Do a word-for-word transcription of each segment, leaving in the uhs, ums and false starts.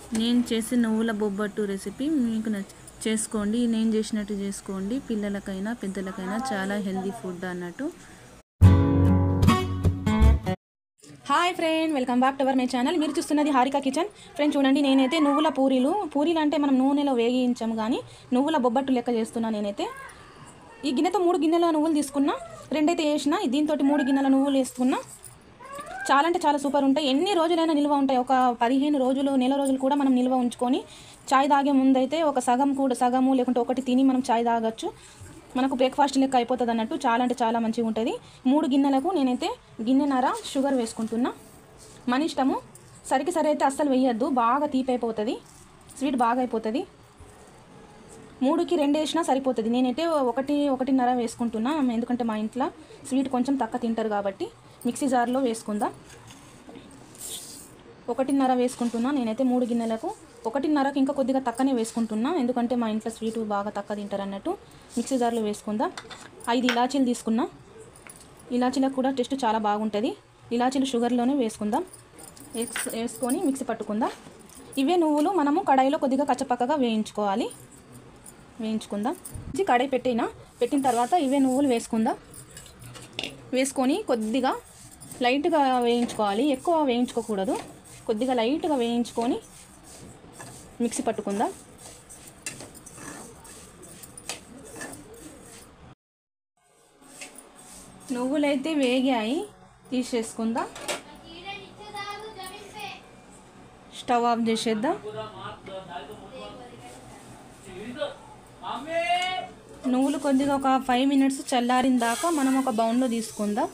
నేను చేసే నువ్వుల బొబ్బట్టు రెసిపీ మీకు నచ్చ చేసుకోండి. నేను చేసినట్టు చేసుకోండి. పిల్లలకైనా పెద్దలకైనా చాలా హెల్దీ ఫుడ్ అన్నట్టు. Hi friend, welcome back to our my channel. మీరు చూస్తున్నది హారిక కిచెన్. ఫ్రెండ్ చూడండి, నేనైతే నువ్వుల పూరీలు పూరీలు అంటే మనం నూనెలో వేగించాము, కానీ నువ్వుల బొబ్బట్టు లెక్క చేస్తున్నా. నేనైతే ఈ గిన్నెతో మూడు గిన్నెల నువ్వులు తీసుకున్నా, రెండైతే వేసిన. దీంతో మూడు గిన్నెల నువ్వులు వేసుకున్నా. చాలా అంటే చాలా సూపర్ ఉంటాయి. ఎన్ని రోజులైనా నిల్వ ఉంటాయి. ఒక పదిహేను రోజులు నెల రోజులు కూడా మనం నిల్వ ఉంచుకొని చాయ్ తాగే ముందైతే ఒక సగం కూడా సగము లేకుంటే ఒకటి తిని మనం చాయ్ తాగొచ్చు. మనకు బ్రేక్ఫాస్ట్ లెక్క అయిపోతుంది అన్నట్టు. చాలా అంటే చాలా మంచిగా ఉంటుంది. మూడు గిన్నెలకు నేనైతే గిన్నెన్నర షుగర్ వేసుకుంటున్నా. మన ఇష్టము. సరికి సరి అయితే అస్సలు వేయద్దు, బాగా తీపి అయిపోతుంది, స్వీట్ బాగా అయిపోతుంది. మూడుకి రెండు వేసినా సరిపోతుంది. నేనైతే ఒకటి ఒకటిన్నర వేసుకుంటున్నా, ఎందుకంటే మా ఇంట్లో స్వీట్ కొంచెం తక్కువ తింటారు కాబట్టి. మిక్సీ జార్లో వేసుకుందాం. ఒకటిన్నర వేసుకుంటున్నా నేనైతే మూడు గిన్నెలకు. ఒకటిన్నరకు ఇంకా కొద్దిగా తక్కువనే వేసుకుంటున్నా, ఎందుకంటే మా ఇంట్లో స్వీట్ బాగా తక్కువ తింటారు అన్నట్టు. మిక్సీ జార్లో వేసుకుందాం. ఐదు ఇలాచీలు తీసుకున్నా. ఇలాచీలకు కూడా టేస్ట్ చాలా బాగుంటుంది. ఇలాచీలు షుగర్లోనే వేసుకుందాం. వేసుకొని మిక్సీ పట్టుకుందాం. ఇవే నువ్వులు మనము కడాయిలో కొద్దిగా కచ్చపక్కగా వేయించుకోవాలి. వేయించుకుందాం. కడాయి పెట్టినా పెట్టిన తర్వాత ఇవే నువ్వులు వేసుకుందాం. వేసుకొని కొద్దిగా లైట్గా వేయించుకోవాలి, ఎక్కువ వేయించుకోకూడదు. కొద్దిగా లైట్గా వేయించుకొని మిక్సీ పట్టుకుందాం. నువ్వులైతే వేగాయి, తీసేసుకుందాం. స్టవ్ ఆఫ్ చేసేద్దాం. నువ్వులు కొద్దిగా ఒక ఫైవ్ మినిట్స్ చల్లారిన దాకా మనం ఒక బౌల్లో తీసుకుందాం.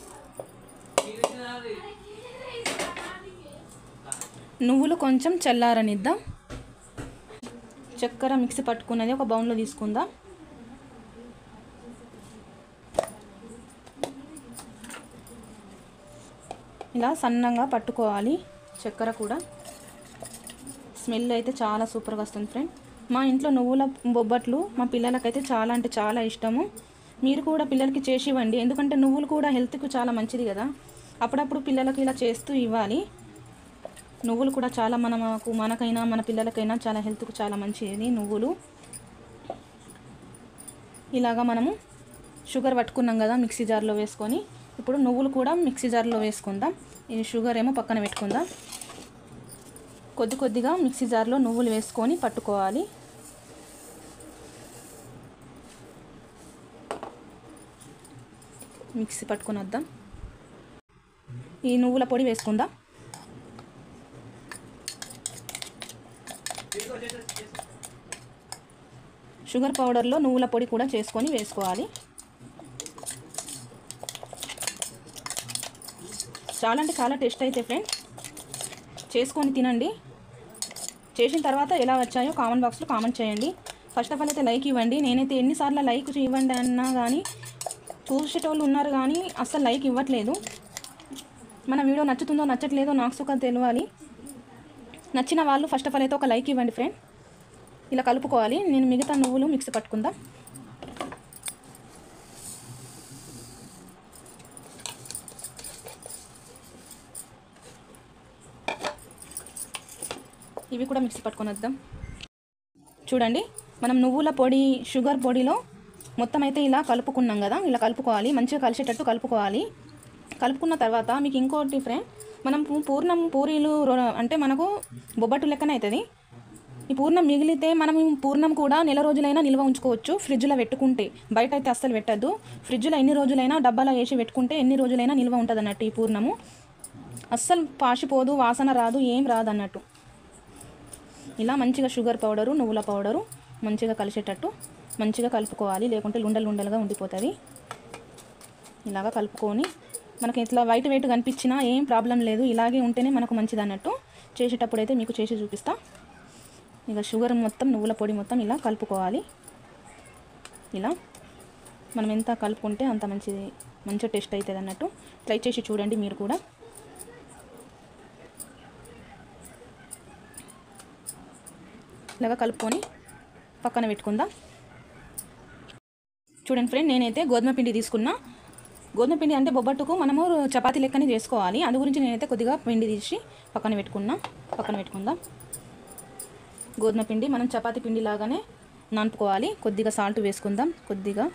నువ్వులు కొంచెం చల్లారనిద్దాం. చక్కెర మిక్సీ పట్టుకున్నది ఒక బౌల్లో తీసుకుందాం. ఇలా సన్నంగా పట్టుకోవాలి. చక్కెర కూడా స్మెల్ అయితే చాలా సూపర్గా వస్తుంది ఫ్రెండ్. మా ఇంట్లో నువ్వుల బొబ్బట్లు మా పిల్లలకైతే చాలా అంటే చాలా ఇష్టము. మీరు కూడా పిల్లలకి చేసి ఇవ్వండి, ఎందుకంటే నువ్వులు కూడా హెల్త్కు చాలా మంచిది కదా. అప్పుడప్పుడు పిల్లలకి ఇలా చేస్తూ ఇవ్వాలి. నువ్వులు కూడా చాలా మనకు మనకైనా మన పిల్లలకైనా చాలా హెల్త్కు చాలా మంచిది నువ్వులు. ఇలాగా మనము షుగర్ పట్టుకున్నాం కదా మిక్సీ జార్లో వేసుకొని, ఇప్పుడు నువ్వులు కూడా మిక్సీ జార్లో వేసుకుందాం. ఈ షుగర్ ఏమో పక్కన పెట్టుకుందాం. కొద్ది కొద్దిగా మిక్సీ జార్లో నువ్వులు వేసుకొని పట్టుకోవాలి. మిక్సీ పట్టుకొని వద్దాం. ఈ నువ్వుల పొడి వేసుకుందాం. షుగర్ పౌడర్లో నువ్వుల పొడి కూడా చేసుకొని వేసుకోవాలి. చాలా అంటే చాలా టేస్ట్ అయితే ఫ్రెండ్, చేసుకొని తినండి. చేసిన తర్వాత ఎలా వచ్చాయో కామెంట్ బాక్స్లో కామెంట్ చేయండి. ఫస్ట్ ఆఫ్ ఆల్ అయితే లైక్ ఇవ్వండి. నేనైతే ఎన్నిసార్లు లైక్ ఇవ్వండి అన్నా కానీ చూసేటోళ్ళు ఉన్నారు, కానీ అస్సలు లైక్ ఇవ్వట్లేదు. మన వీడియో నచ్చుతుందో నచ్చట్లేదో నాకు సుఖం తెలియాలి. నచ్చిన వాళ్ళు ఫస్ట్ ఆఫ్ ఆల్ అయితే ఒక లైక్ ఇవ్వండి ఫ్రెండ్. ఇలా కలుపుకోవాలి. నేను మిగతా నువ్వులు మిక్సీ పట్టుకుందాం. ఇవి కూడా మిక్సీ పట్టుకొని వద్దాం. చూడండి, మనం నువ్వుల పొడి షుగర్ పొడిలో మొత్తం అయితే ఇలా కలుపుకున్నాం కదా. ఇలా కలుపుకోవాలి, మంచిగా కలిసేటట్టు కలుపుకోవాలి. కలుపుకున్న తర్వాత మీకు ఇంకోటి ఫ్రెండ్, మనం పూర్ణం పూరీలు అంటే మనకు బొబ్బట్టు లెక్కన అవుతుంది. ఈ పూర్ణం మిగిలితే మనం పూర్ణం కూడా నెల రోజులైనా నిల్వ ఉంచుకోవచ్చు ఫ్రిడ్జ్లో పెట్టుకుంటే. బయట అయితే అస్సలు పెట్టద్దు. ఫ్రిడ్జ్లో ఎన్ని రోజులైనా డబ్బాలో వేసి పెట్టుకుంటే ఎన్ని రోజులైనా నిల్వ ఉంటుంది అన్నట్టు. ఈ పూర్ణము అస్సలు పాసిపోదు, వాసన రాదు, ఏం రాదు అన్నట్టు. ఇలా మంచిగా షుగర్ పౌడరు నువ్వుల పౌడరు మంచిగా కలిసేటట్టు మంచిగా కలుపుకోవాలి, లేకుంటే లుండలు లుండలుగా ఉండిపోతుంది. ఇలాగా కలుపుకొని మనకి ఇట్లా వైట్ వైట్ కనిపించినా ఏం ప్రాబ్లం లేదు, ఇలాగే ఉంటేనే మనకు మంచిది అన్నట్టు. చేసేటప్పుడు అయితే మీకు చేసి చూపిస్తా. ఇక షుగర్ మొత్తం నువ్వుల పొడి మొత్తం ఇలా కలుపుకోవాలి. ఇలా మనం ఎంత కలుపుకుంటే అంత మంచిది, మంచిగా టేస్ట్ అవుతుంది అన్నట్టు. ట్రై చేసి చూడండి మీరు కూడా. ఇలాగా కలుపుకొని పక్కన పెట్టుకుందాం. చూడండి ఫ్రెండ్, నేనైతే గోధుమ పిండి తీసుకున్నా. గోధుమ పిండి అంటే బొబ్బట్టుకు మనము చపాతీ లెక్కనే చేసుకోవాలి. అందు గురించి నేనైతే కొద్దిగా పిండి తీసి పక్కన పెట్టుకున్నా. పక్కన పెట్టుకుందాం. గోధుమ పిండి మనం చపాతీ పిండి లాగానే నానుపుకోవాలి. కొద్దిగా సాల్ట్ వేసుకుందాం. కొద్దిగా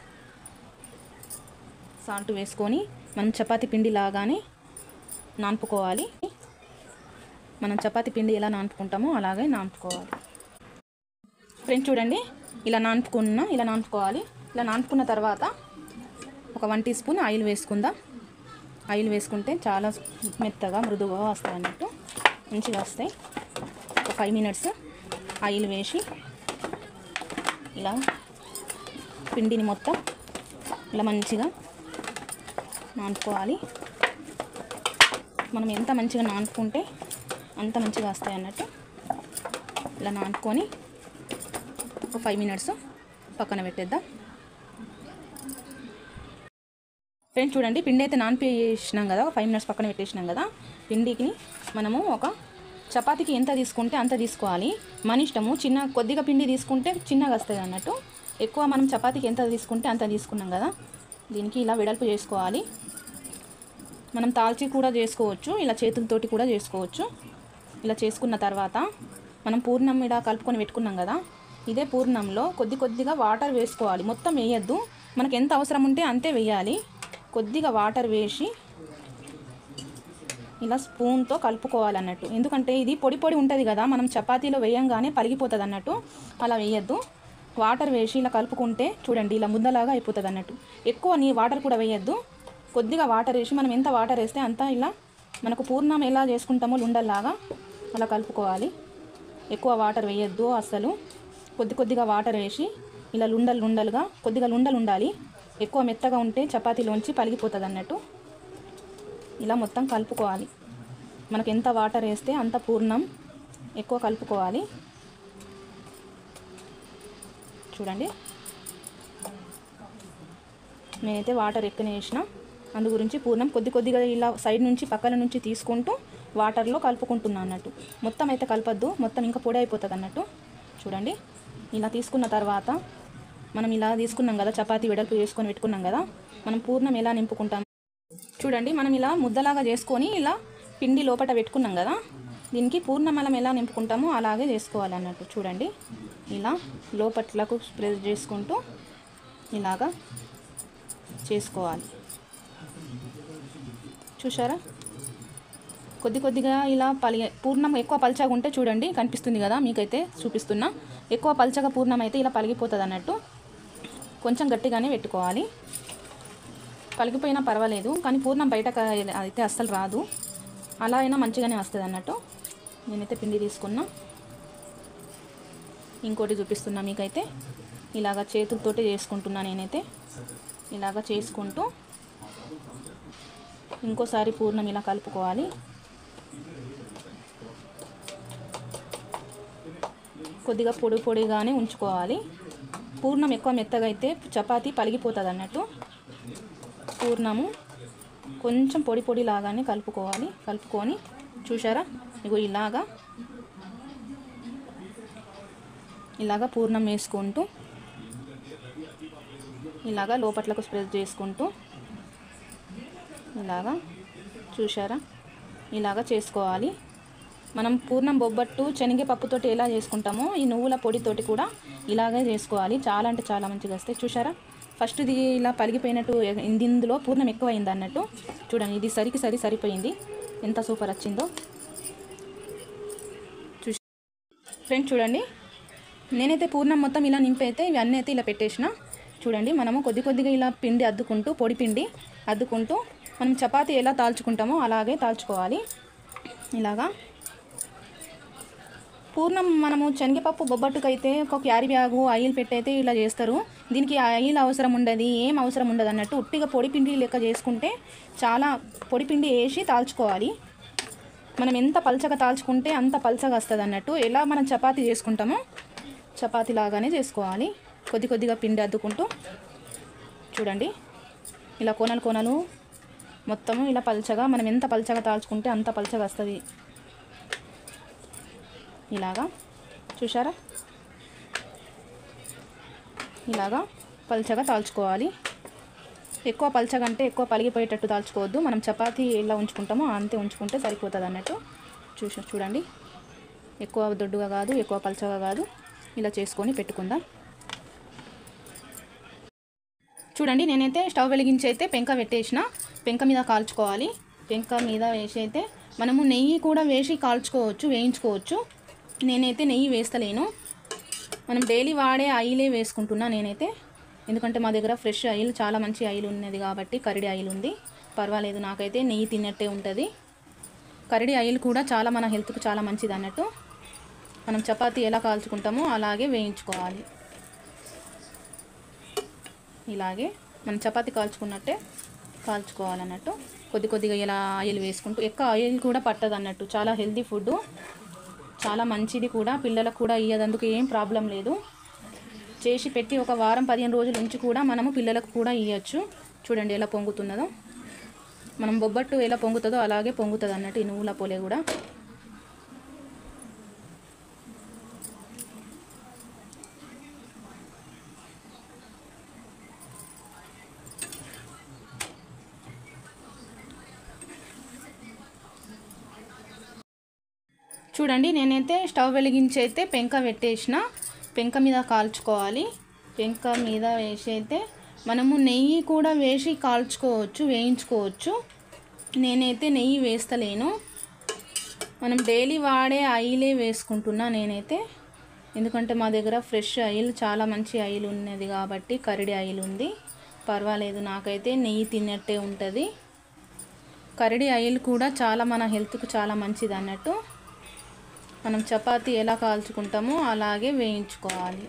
సాల్ట్ వేసుకొని మనం చపాతీ పిండి లాగానే నానుపుకోవాలి. మనం చపాతీ పిండి ఎలా నానుపుకుంటామో అలాగే నానుపుకోవాలి. ఫ్రెండ్స్ చూడండి, ఇలా నానుపుకున్న ఇలా నానుపుకోవాలి. ఇలా నానుపుకున్న తర్వాత ఒక వన్ టీ స్పూన్ ఆయిల్ వేసుకుందాం. ఆయిల్ వేసుకుంటే చాలా మెత్తగా మృదువుగా వస్తాయి అన్నట్టు, మంచిగా వస్తాయి. ఒక ఫైవ్ మినిట్స్ ఆయిల్ వేసి ఇలా పిండిని మొత్తం ఇలా మంచిగా నానుపుకోవాలి. మనం ఎంత మంచిగా నానుపుకుంటే అంత మంచిగా వస్తాయి అన్నట్టు. ఇలా నానుకొని ఒక ఫైవ్ మినిట్స్ పక్కన పెట్టేద్దాం. ఫ్రెండ్స్ చూడండి, పిండి అయితే నానిపేసినాం కదా, ఫైవ్ మినిట్స్ పక్కన పెట్టేసినాం కదా. పిండికి మనము ఒక చపాతీకి ఎంత తీసుకుంటే అంత తీసుకోవాలి. మన ఇష్టము. చిన్న కొద్దిగా పిండి తీసుకుంటే చిన్నగా వస్తుంది అన్నట్టు. ఎక్కువ మనం చపాతీకి ఎంత తీసుకుంటే అంత తీసుకున్నాం కదా. దీనికి ఇలా వెడల్పు చేసుకోవాలి. మనం తాల్చి కూడా చేసుకోవచ్చు, ఇలా చేతులతోటి కూడా చేసుకోవచ్చు. ఇలా చేసుకున్న తర్వాత మనం పూర్ణం ఇలా కలుపుకొని పెట్టుకున్నాం కదా, ఇదే పూర్ణంలో కొద్ది కొద్దిగా వాటర్ వేసుకోవాలి. మొత్తం వేయద్దు, మనకు ఎంత అవసరం ఉంటే అంతే వేయాలి. కొద్దిగా వాటర్ వేసి ఇలా స్పూన్తో కలుపుకోవాలి అన్నట్టు. ఎందుకంటే ఇది పొడి పొడి ఉంటుంది కదా, మనం చపాతీలో వేయంగానే పలిగిపోతుంది అన్నట్టు. అలా వేయద్దు, వాటర్ వేసి ఇలా కలుపుకుంటే చూడండి ఇలా ముద్దలాగా అయిపోతుంది అన్నట్టు. ఎక్కువ నీ వాటర్ కూడా వేయద్దు, కొద్దిగా వాటర్ వేసి మనం ఎంత వాటర్ వేస్తే అంత ఇలా మనకు పూర్ణం ఎలా చేసుకుంటామో లుండల్లాగా అలా కలుపుకోవాలి. ఎక్కువ వాటర్ వేయద్దు అసలు. కొద్ది కొద్దిగా వాటర్ వేసి ఇలా లుండలు లుండలుగా కొద్దిగా లుండలు ఉండాలి. ఎక్కువ మెత్తగా ఉంటే చపాతీలోంచి పలిగిపోతుంది అన్నట్టు. ఇలా మొత్తం కలుపుకోవాలి. మనకు ఎంత వాటర్ వేస్తే అంత పూర్ణం ఎక్కువ కలుపుకోవాలి. చూడండి, నేనైతే వాటర్ ఎక్కువ వేసిన, అందు గురించి పూర్ణం కొద్ది కొద్దిగా ఇలా సైడ్ నుంచి పక్కల నుంచి తీసుకుంటూ వాటర్లో కలుపుకుంటున్నాను అన్నట్టు. మొత్తం అయితే కలపద్దు, మొత్తం ఇంకా పొడి అయిపోతుంది అన్నట్టు. చూడండి, ఇలా తీసుకున్న తర్వాత మనం ఇలా తీసుకున్నాం కదా, చపాతీ వెడల్పు చేసుకొని పెట్టుకున్నాం కదా, మనం పూర్ణం ఎలా నింపుకుంటాం చూడండి. మనం ఇలా ముద్దలాగా చేసుకొని ఇలా పిండి లోపల పెట్టుకున్నాం కదా, దీనికి పూర్ణం మనం ఎలా నింపుకుంటామో అలాగే చేసుకోవాలి అన్నట్టు. చూడండి, ఇలా లోపట్లకు స్ప్రెడ్ చేసుకుంటూ ఇలాగా చేసుకోవాలి. చూసారా, కొద్ది కొద్దిగా ఇలా పలి పూర్ణం ఎక్కువ పల్చగా ఉంటే చూడండి కనిపిస్తుంది కదా, మీకైతే చూపిస్తున్నా. ఎక్కువ పల్చగా పూర్ణం అయితే ఇలా పలిగిపోతుంది అన్నట్టు. కొంచెం గట్టిగానే పెట్టుకోవాలి. పలిగిపోయినా పర్వాలేదు, కానీ పూర్ణం బయట అయితే అస్సలు రాదు. అలా అయినా మంచిగానే వస్తుంది అన్నట్టు. నేనైతే పిండి తీసుకున్నా, ఇంకోటి చూపిస్తున్నా మీకైతే. ఇలాగ చేతులతోటి చేసుకుంటున్నా నేనైతే. ఇలాగ చేసుకుంటూ ఇంకోసారి పూర్ణం ఇలా కలుపుకోవాలి. కొద్దిగా పొడి పొడిగానే ఉంచుకోవాలి. పూర్ణం ఎక్కువ మెత్తగా అయితే చపాతీ పలిగిపోతుంది అన్నట్టు. పూర్ణము కొంచెం పొడి పొడి లాగానే కలుపుకోవాలి. కలుపుకొని చూసారా, ఇగో ఇలాగా ఇలాగా పూర్ణం వేసుకుంటూ ఇలాగా లోపట్లకు స్ప్రెడ్ చేసుకుంటూ ఇలాగా చూసారా, ఇలాగా చేసుకోవాలి. మనం పూర్ణం బొబ్బట్టు శనగపప్పుతోటి ఎలా చేసుకుంటామో ఈ నువ్వుల పొడితోటి కూడా ఇలాగే చేసుకోవాలి. చాలా అంటే చాలా మంచిగా వస్తాయి. చూసారా, ఫస్ట్ ఇది ఇలా పలిగిపోయినట్టు, ఇందులో పూర్ణం ఎక్కువ అయింది అన్నట్టు. చూడండి, ఇది సరికి సరి సరిపోయింది. ఎంత సూపర్ వచ్చిందో చూసి ఫ్రెండ్స్. చూడండి, నేనైతే పూర్ణం మొత్తం ఇలా నింపైతే ఇవి అన్నీ అయితే ఇలా పెట్టేసిన. చూడండి, మనము కొద్ది కొద్దిగా ఇలా పిండి అద్దుకుంటూ, పొడి పిండి అద్దుకుంటూ మనం చపాతీ ఎలా తాల్చుకుంటామో అలాగే తాల్చుకోవాలి. ఇలాగా పూర్ణం మనము శనగపప్పు బొబ్బట్టుకైతే ఒక క్యారీ బ్యాగు ఆయిల్ పెట్టయితే ఇలా చేస్తారు. దీనికి ఆయిల్ అవసరం ఉండదు, ఏం అవసరం ఉండదు అన్నట్టు. ఉట్టిగా పొడి పిండి లెక్క చేసుకుంటే చాలా పొడి పిండి వేసి తాల్చుకోవాలి. మనం ఎంత పల్చగా తాల్చుకుంటే అంత పల్చగా వస్తుంది అన్నట్టు. ఎలా మనం చపాతీ చేసుకుంటామో చపాతీ లాగానే చేసుకోవాలి. కొద్ది కొద్దిగా పిండి అద్దుకుంటూ చూడండి, ఇలా కోనలు కోనలు మొత్తము ఇలా పల్చగా, మనం ఎంత పల్చగా తాల్చుకుంటే అంత పల్చగా వస్తుంది. ఇలాగా చూసారా, ఇలాగా పల్చగా తాల్చుకోవాలి. ఎక్కువ పల్చగా అంటే ఎక్కువ పలిగిపోయేటట్టు తాల్చుకోవద్దు. మనం చపాతీ ఎలా ఉంచుకుంటామో అంతే ఉంచుకుంటే సరిపోతుంది అన్నట్టు. చూసి చూడండి, ఎక్కువ దొడ్డుగా కాదు, ఎక్కువ పల్చగా కాదు. ఇలా చేసుకొని పెట్టుకుందాం. చూడండి, నేనైతే స్టవ్ వెలిగించి అయితే పెంక పెట్టేసిన. పెంక మీద కాల్చుకోవాలి. పెంక మీద వేసి అయితే మనము నెయ్యి కూడా వేసి కాల్చుకోవచ్చు, వేయించుకోవచ్చు. నేనైతే నెయ్యి వేస్తలేను. మనం డైలీ వాడే ఆయిలే వేసుకుంటున్నా నేనైతే. ఎందుకంటే మా దగ్గర ఫ్రెష్ ఆయిల్, చాలా మంచి ఆయిల్ ఉన్నది కాబట్టి, కరిడి ఆయిల్ ఉంది. పర్వాలేదు, నాకైతే నెయ్యి తిన్నట్టే ఉంటుంది. కరిడి ఆయిల్ కూడా చాలా మన హెల్త్కు చాలా మంచిది అన్నట్టు. మనం చపాతీ ఎలా కాల్చుకుంటామో అలాగే వేయించుకోవాలి. ఇలాగే మనం చపాతీ కాల్చుకున్నట్టే కాల్చుకోవాలన్నట్టు. కొద్ది కొద్దిగా ఇలా ఆయిల్ వేసుకుంటూ, ఎక్కువ ఆయిల్ కూడా పట్టదు అన్నట్టు. చాలా హెల్తీ ఫుడ్, చాలా మంచిది కూడా. పిల్లలకు కూడా ఇయ్యదందుకు ఏం ప్రాబ్లం లేదు. చేసి పెట్టి ఒక వారం పదిహేను రోజుల నుంచి కూడా మనము పిల్లలకు కూడా ఇవ్వచ్చు. చూడండి ఎలా పొంగుతున్నదో. మనం బొబ్బట్టు ఎలా పొంగుతుందో అలాగే పొంగుతుంది అన్నట్టు ఈ నువ్వుల పోలే కూడా. చూడండి, నేనైతే స్టవ్ వెలిగించి అయితే పెంక పెట్టేసిన. పెంక మీద కాల్చుకోవాలి. పెంక మీద వేసి అయితే మనము నెయ్యి కూడా వేసి కాల్చుకోవచ్చు, వేయించుకోవచ్చు. నేనైతే నెయ్యి వేస్తలేను. మనం డైలీ వాడే ఆయిలే వేసుకుంటున్నా నేనైతే. ఎందుకంటే మా దగ్గర ఫ్రెష్ ఆయిల్, చాలా మంచి ఆయిల్ ఉన్నది కాబట్టి, కరిడి ఆయిల్ ఉంది. పర్వాలేదు, నాకైతే నెయ్యి తిన్నట్టే ఉంటుంది. కరిడి ఆయిల్ కూడా చాలా మన హెల్త్కు చాలా మంచిది అన్నట్టు. మనం చపాతీ ఎలా కాల్చుకుంటామో అలాగే వేయించుకోవాలి.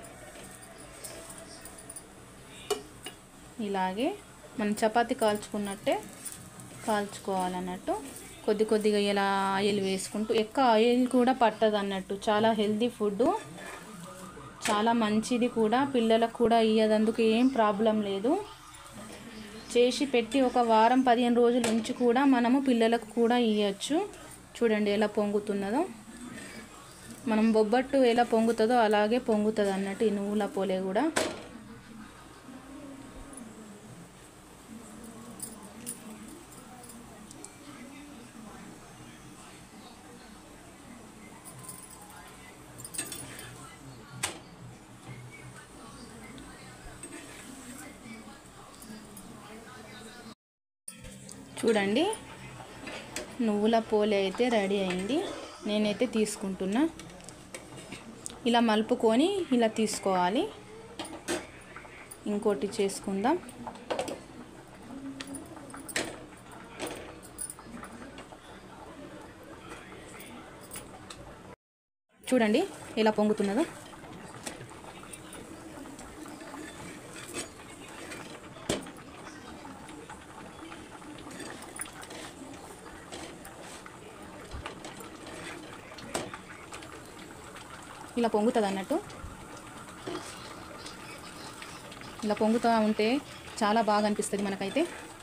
ఇలాగే మనం చపాతీ కాల్చుకున్నట్టే కాల్చుకోవాలన్నట్టు. కొద్ది కొద్దిగా ఇలా ఆయిల్ వేసుకుంటూ, ఎక్కువ ఆయిల్ కూడా పట్టదు అన్నట్టు. చాలా హెల్తీ ఫుడ్, చాలా మంచిది కూడా. పిల్లలకు కూడా ఇయ్యదందుకు ఏం ప్రాబ్లం లేదు. చేసి పెట్టి ఒక వారం పదిహేను రోజుల నుంచి కూడా మనము పిల్లలకు కూడా ఇవ్వచ్చు. చూడండి ఎలా పొంగుతున్నదో. మనం బొబ్బట్టు ఎలా పొంగుతుందో అలాగే పొంగుతుంది అన్నట్టు ఈ నువ్వుల పోలే కూడా. చూడండి, నువ్వుల పోలే అయితే రెడీ అయింది. నేనైతే తీసుకుంటున్నా. ఇలా మలుపుకొని ఇలా తీసుకోవాలి. ఇంకోటి చేసుకుందాం. చూడండి ఎలా పొంగుతున్నదో. ఇలా పొంగుతుంది అన్నట్టు. ఇలా పొంగుతూ ఉంటే చాలా బాగా అనిపిస్తుంది మనకైతే.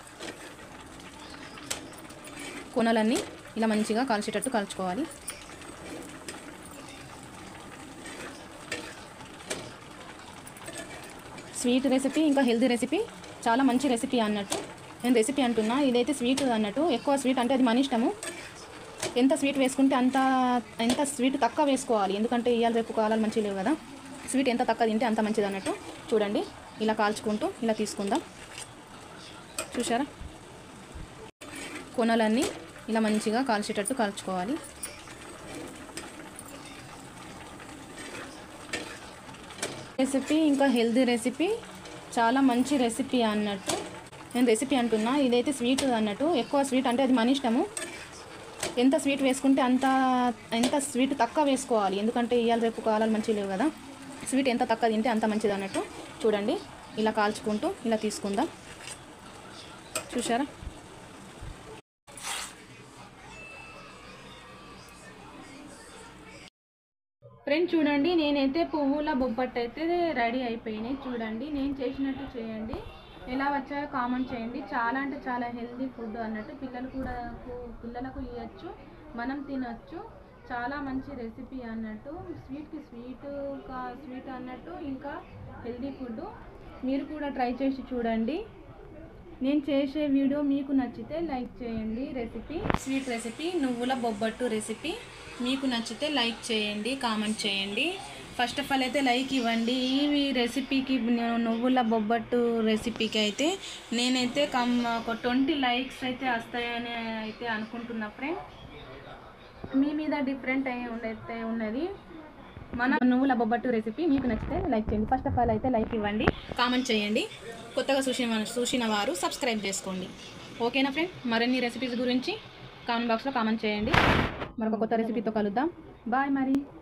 కొనలన్నీ ఇలా మంచిగా కాల్చేటట్టు కాల్చుకోవాలి. స్వీట్ రెసిపీ ఇంకా హెల్తీ రెసిపీ, చాలా మంచి రెసిపీ అన్నట్టు. నేను రెసిపీ అంటున్నా, ఇదైతే స్వీట్ అన్నట్టు. ఎక్కువ స్వీట్ అంటే అది మన ఇష్టము. ఎంత స్వీట్ వేసుకుంటే అంత ఎంత స్వీట్ తక్కువ వేసుకోవాలి. ఎందుకంటే ఇవాళ రేపు కాలాలు మంచిగా లేవు కదా. స్వీట్ ఎంత తక్కువ తింటే అంత మంచిది అన్నట్టు. చూడండి ఇలా కాల్చుకుంటూ ఇలా తీసుకుందాం. చూసారా, కొనలన్నీ ఇలా మంచిగా కాల్చేటట్టు కాల్చుకోవాలి. రెసిపీ ఇంకా హెల్తీ రెసిపీ, చాలా మంచి రెసిపీ అన్నట్టు. నేను రెసిపీ అంటున్నా, ఇదైతే స్వీట్ అన్నట్టు. ఎక్కువ స్వీట్ అంటే అది మన ఇష్టము. ఎంత స్వీట్ వేసుకుంటే అంత ఎంత స్వీట్ తక్కువ వేసుకోవాలి. ఎందుకంటే ఇవాళ రేపు కాలాలు మంచిగా లేవు కదా. స్వీట్ ఎంత తక్కువ తింటే అంత మంచిది అన్నట్టు. చూడండి ఇలా కాల్చుకుంటూ ఇలా తీసుకుందాం. చూసారా, ఫ్రెండ్స్ చూడండి, నేనైతే పువ్వుల బొబ్బట్టు అయితే రెడీ అయిపోయినాయి. చూడండి, నేను చేసినట్టు చేయండి. ఎలా వచ్చాయో కామెంట్ చేయండి. చాలా అంటే చాలా హెల్తీ ఫుడ్ అన్నట్టు. పిల్లలు కూడా పిల్లలకు ఇవ్వచ్చు, మనం తినచ్చు. చాలా మంచి రెసిపీ అన్నట్టు. స్వీట్కి స్వీట్ స్వీట్ అన్నట్టు, ఇంకా హెల్తీ ఫుడ్. మీరు కూడా ట్రై చేసి చూడండి. నేను చేసే వీడియో మీకు నచ్చితే లైక్ చేయండి. రెసిపీ స్వీట్ రెసిపీ నువ్వుల బొబ్బట్టు రెసిపీ మీకు నచ్చితే లైక్ చేయండి, కామెంట్ చేయండి. ఫస్ట్ ఆఫ్ ఆల్ అయితే లైక్ ఇవ్వండి. ఈ రెసిపీకి నువ్వుల బొబ్బట్టు రెసిపీకి అయితే నేనైతే కమ్ ఒక ట్వంటీ లైక్స్ అయితే వస్తాయని అయితే అనుకుంటున్నా ఫ్రెండ్. మీ మీద డిఫరెంట్ అయ్యి ఉండైతే ఉన్నది. మన నువ్వుల బొబ్బట్టు రెసిపీ మీకు నచ్చితే లైక్ చేయండి. ఫస్ట్ ఆఫ్ ఆల్ అయితే లైక్ ఇవ్వండి, కామెంట్ చేయండి. కొత్తగా చూసిన చూసిన వారు సబ్స్క్రైబ్ చేసుకోండి. ఓకేనా ఫ్రెండ్? మరిన్ని రెసిపీస్ గురించి కామెంట్ బాక్స్లో కామెంట్ చేయండి. మరొక కొత్త రెసిపీతో కలుద్దాం. బాయ్ మరి.